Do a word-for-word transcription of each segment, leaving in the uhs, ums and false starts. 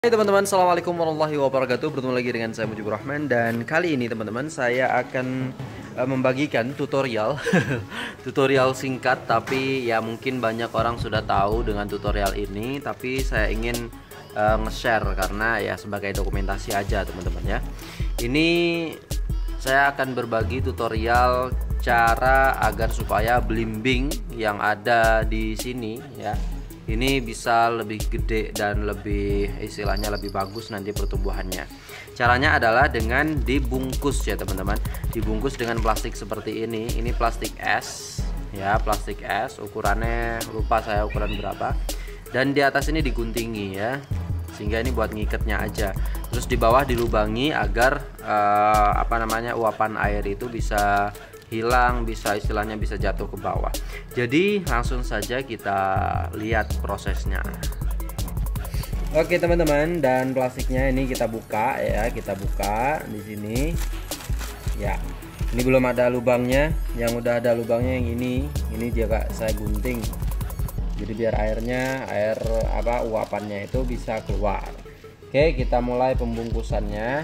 Hai teman-teman, assalamualaikum warahmatullahi wabarakatuh. Bertemu lagi dengan saya Mujibur Rahman. Dan kali ini teman-teman saya akan uh, membagikan tutorial tutorial singkat, tapi ya mungkin banyak orang sudah tahu dengan tutorial ini, tapi saya ingin uh, nge-share karena ya sebagai dokumentasi aja teman-teman ya. Ini saya akan berbagi tutorial cara agar supaya belimbing yang ada di sini ya ini bisa lebih gede dan lebih istilahnya lebih bagus nanti pertumbuhannya. Caranya adalah dengan dibungkus ya teman-teman. Dibungkus dengan plastik seperti ini. Ini plastik es ya, plastik es ukurannya lupa saya ukuran berapa. Dan di atas ini diguntingi ya, sehingga ini buat ngikatnya aja. Terus di bawah dilubangi agar uh, apa namanya uapan air itu bisa hilang, bisa istilahnya bisa jatuh ke bawah. Jadi langsung saja kita lihat prosesnya. Oke teman-teman, dan plastiknya ini kita buka ya, kita buka di sini. Ya, ini belum ada lubangnya. Yang udah ada lubangnya yang ini, ini juga saya gunting. Jadi biar airnya, air apa uapannya itu bisa keluar. Oke, kita mulai pembungkusannya.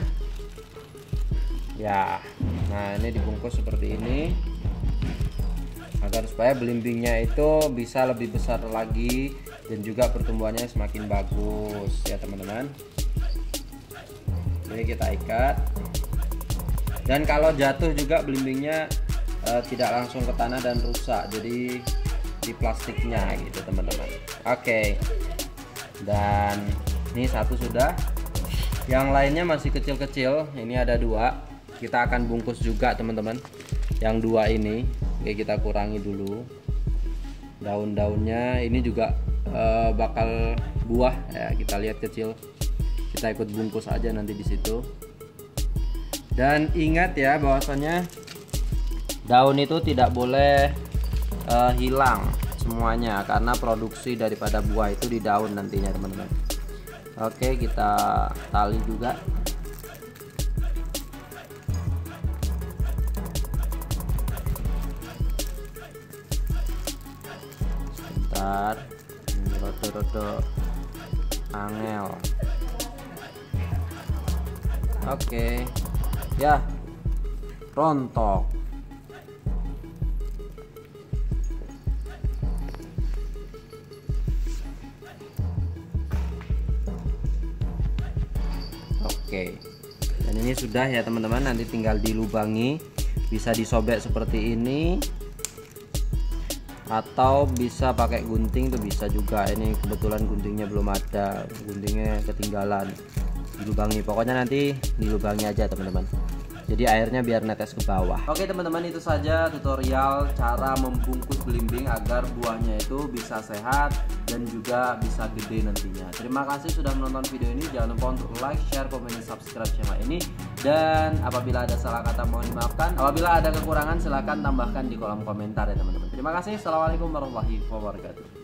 Ya, nah ini dibungkus seperti ini agar supaya belimbingnya itu bisa lebih besar lagi dan juga pertumbuhannya semakin bagus ya teman-teman. Jadi kita ikat, dan kalau jatuh juga belimbingnya eh, tidak langsung ke tanah dan rusak, jadi di plastiknya gitu teman-teman. Oke, dan ini satu sudah, yang lainnya masih kecil-kecil, ini ada dua. Kita akan bungkus juga teman-teman yang dua ini. Oke, kita kurangi dulu daun-daunnya. Ini juga e, bakal buah ya, kita lihat kecil, kita ikut bungkus aja nanti di situ. Dan ingat ya bahwasanya daun itu tidak boleh e, hilang semuanya, karena produksi daripada buah itu di daun nantinya teman-teman. Oke, kita tali juga. Ini rodo-rodo angel. Oke ya, rontok. Oke, dan ini sudah ya teman-teman, nanti tinggal dilubangi, bisa disobek seperti ini atau bisa pakai gunting tuh bisa juga. Ini kebetulan guntingnya belum ada, guntingnya ketinggalan, dilubangi. Pokoknya nanti dilubangi aja teman-teman, jadi airnya biar netes ke bawah. Oke teman-teman, itu saja tutorial cara membungkus belimbing agar buahnya itu bisa sehat dan juga bisa gede nantinya. Terima kasih sudah menonton video ini. Jangan lupa untuk like, share, komen, dan subscribe channel ini. Dan apabila ada salah kata mohon dimaafkan. Apabila ada kekurangan silahkan tambahkan di kolom komentar ya teman-teman. Terima kasih. Assalamualaikum warahmatullahi wabarakatuh.